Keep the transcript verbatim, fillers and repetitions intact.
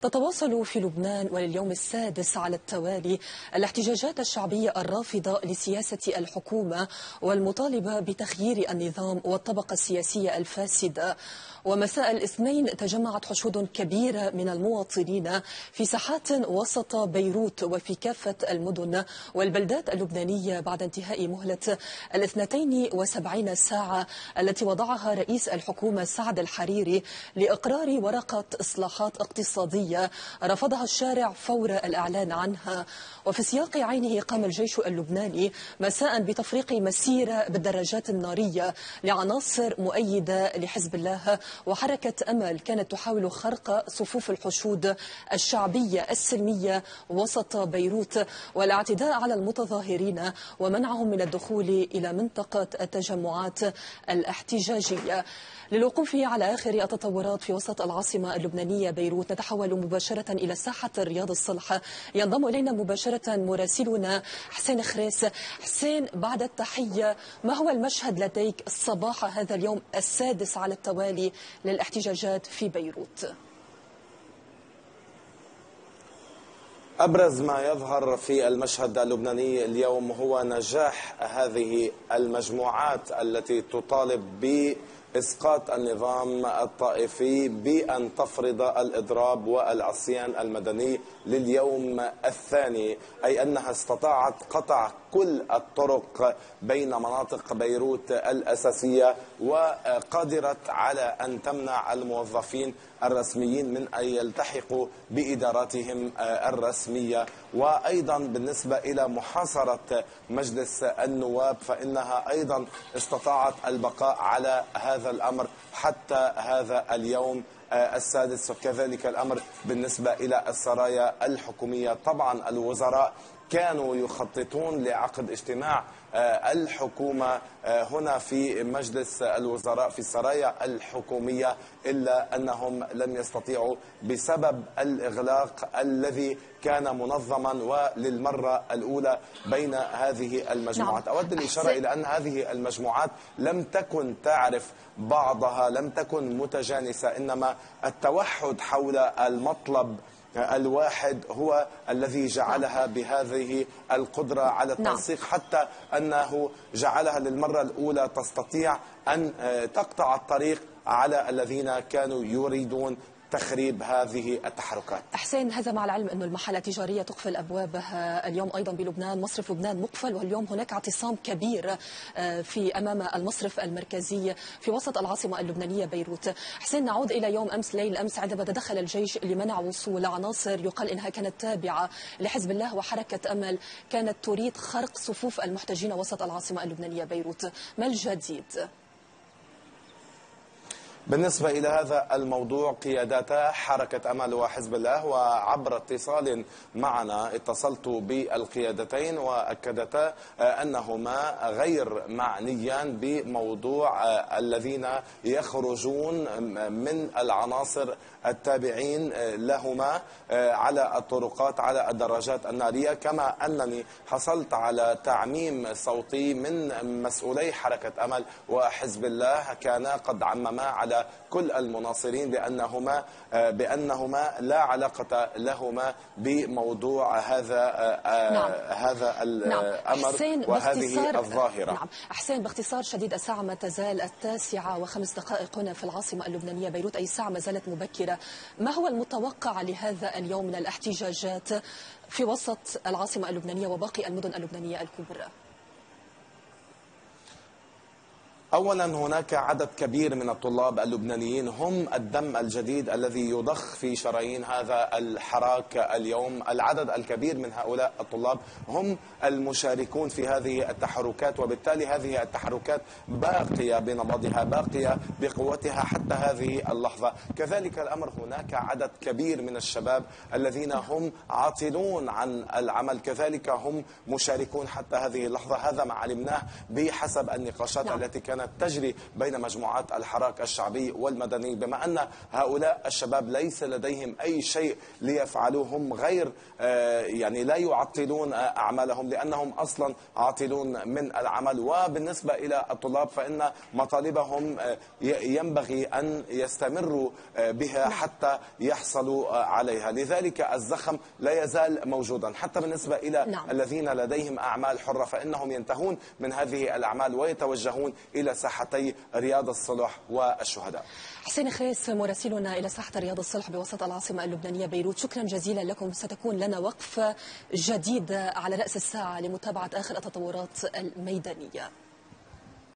تتواصل في لبنان ولليوم السادس على التوالي الاحتجاجات الشعبية الرافضة لسياسة الحكومة والمطالبة بتغيير النظام والطبقة السياسية الفاسدة. ومساء الاثنين تجمعت حشود كبيرة من المواطنين في ساحات وسط بيروت وفي كافة المدن والبلدات اللبنانية بعد انتهاء مهلة الاثنتين وسبعين ساعة التي وضعها رئيس الحكومة سعد الحريري لإقرار ورقة إصلاحات اقتصادية رفضها الشارع فور الإعلان عنها. وفي سياق عينه قام الجيش اللبناني مساء بتفريق مسيرة بالدراجات النارية لعناصر مؤيدة لحزب الله وحركة أمل كانت تحاول خرق صفوف الحشود الشعبية السلمية وسط بيروت والاعتداء على المتظاهرين ومنعهم من الدخول إلى منطقة التجمعات الاحتجاجية. للوقوف على آخر التطورات في وسط العاصمة اللبنانية بيروت نتحول مباشرة إلى ساحة رياض الصلح. ينضم إلينا مباشرة مراسلنا حسين خريس. حسين، بعد التحية، ما هو المشهد لديك صباح هذا اليوم السادس على التوالي للاحتجاجات في بيروت؟ أبرز ما يظهر في المشهد اللبناني اليوم هو نجاح هذه المجموعات التي تطالب ب إسقاط النظام الطائفي بأن تفرض الإضراب والعصيان المدني لليوم الثاني، أي أنها استطاعت قطع كل الطرق بين مناطق بيروت الأساسية وقدرت على أن تمنع الموظفين الرسميين من أن يلتحقوا بإداراتهم الرسمية. وأيضا بالنسبة إلى محاصرة مجلس النواب فإنها أيضا استطاعت البقاء على هذا الأمر حتى هذا اليوم السادس. وكذلك الأمر بالنسبة إلى السرايا الحكومية. طبعا الوزراء كانوا يخططون لعقد اجتماع الحكومة هنا في مجلس الوزراء في السرايا الحكومية، إلا أنهم لم يستطيعوا بسبب الإغلاق الذي كان منظما وللمرة الأولى بين هذه المجموعات. أود الإشارة إلى أن هذه المجموعات لم تكن تعرف بعضها، لم تكن متجانسة، إنما التوحد حول المطلب الواحد هو الذي جعلها بهذه القدرة على التنسيق، حتى أنه جعلها للمرة الأولى تستطيع أن تقطع الطريق على الذين كانوا يريدون تخريب هذه التحركات. حسين، هذا مع العلم أن المحلات التجارية تقفل أبوابها اليوم أيضا بلبنان. مصرف لبنان مقفل، واليوم هناك اعتصام كبير في أمام المصرف المركزي في وسط العاصمة اللبنانية بيروت. حسين، نعود إلى يوم أمس، ليل أمس، عندما تدخل الجيش لمنع وصول عناصر يقال إنها كانت تابعة لحزب الله وحركة أمل كانت تريد خرق صفوف المحتجين وسط العاصمة اللبنانية بيروت. ما الجديد؟ بالنسبة إلى هذا الموضوع، قياداتا حركة أمل وحزب الله وعبر اتصال معنا اتصلت بالقيادتين وأكدتا أنهما غير معنيان بموضوع الذين يخرجون من العناصر التابعين لهما على الطرقات على الدراجات النارية. كما أنني حصلت على تعميم صوتي من مسؤولي حركة أمل وحزب الله كان قد عمما على كل المناصرين بأنهما بأنهما لا علاقة لهما بموضوع هذا نعم. هذا الأمر نعم. وهذه الظاهرة. نعم. حسين، باختصار شديد، الساعة ما تزال التاسعة وخمس دقائق هنا في العاصمة اللبنانية بيروت، أي الساعة ما زالت مبكرة. ما هو المتوقع لهذا اليوم من الاحتجاجات في وسط العاصمة اللبنانية وباقي المدن اللبنانية الكبرى؟ أولا، هناك عدد كبير من الطلاب اللبنانيين هم الدم الجديد الذي يضخ في شرايين هذا الحراك اليوم. العدد الكبير من هؤلاء الطلاب هم المشاركون في هذه التحركات، وبالتالي هذه التحركات باقية بنبضها، باقية بقوتها حتى هذه اللحظة. كذلك الأمر هناك عدد كبير من الشباب الذين هم عاطلون عن العمل، كذلك هم مشاركون حتى هذه اللحظة. هذا ما علمناه بحسب النقاشات التي كانت كانت تجري بين مجموعات الحراك الشعبي والمدني، بما أن هؤلاء الشباب ليس لديهم أي شيء ليفعلوه، هم غير يعني لا يعطلون أعمالهم لأنهم أصلا عاطلون من العمل. وبالنسبة إلى الطلاب فإن مطالبهم ينبغي أن يستمروا بها حتى يحصلوا عليها، لذلك الزخم لا يزال موجودا. حتى بالنسبة إلى نعم. الذين لديهم أعمال حرة فإنهم ينتهون من هذه الأعمال ويتوجهون إلى ساحتي رياض الصلح والشهداء. حسين خيس مراسلنا إلى ساحة رياض الصلح بوسط العاصمة اللبنانية بيروت، شكرا جزيلا لكم. ستكون لنا وقفة جديدة على رأس الساعة لمتابعة آخر التطورات الميدانية.